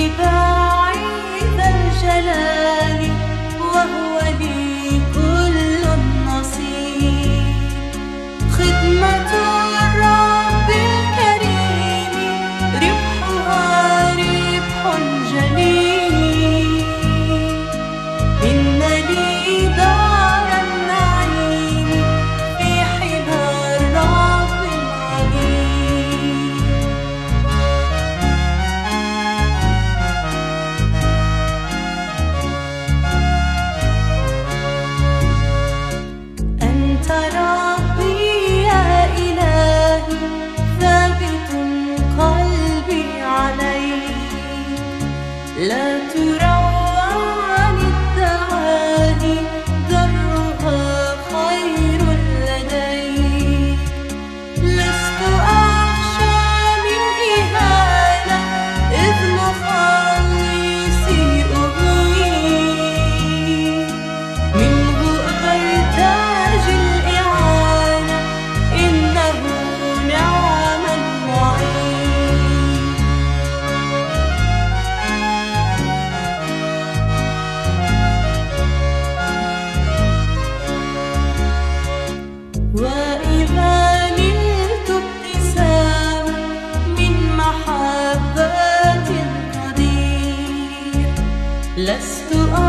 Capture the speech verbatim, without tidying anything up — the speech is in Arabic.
اتباعي ذا الجلال وهو لي كل النصيب. خدمة الرب الكريم ربحها ربح جليل. إن لي دار النعيم في حمى الرب العليم. أنت ربي يا إلهي ثابت قلبي عليك. لا تروع عن الدعاني ذرها خير لديك. لست أخشى من إهانة إذ مخلصي أهويك. منه أرتاج الإعانة إنه نعم المعين. وإذا نلت ابتسام من محبة قدير لست